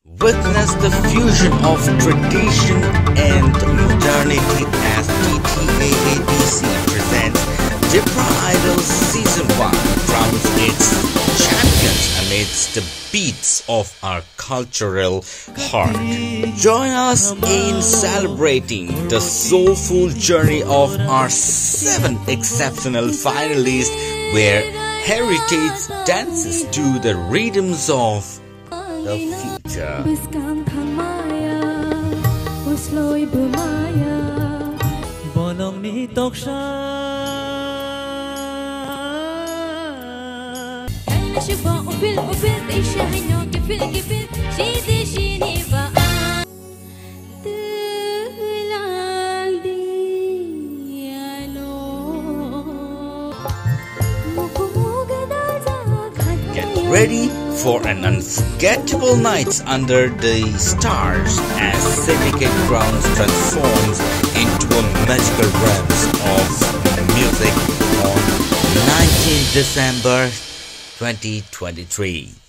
Witness the fusion of tradition and modernity as Ttaadc presents Tipra Idol Season 1 crowns its champions amidst the beats of our cultural heart. Join us in celebrating the soulful journey of our 7 exceptional finalists, where heritage dances to the rhythms of the future. Get ready for an unforgettable night under the stars as Syndicate Grounds transforms into a magical realms of music on 19 December 2023.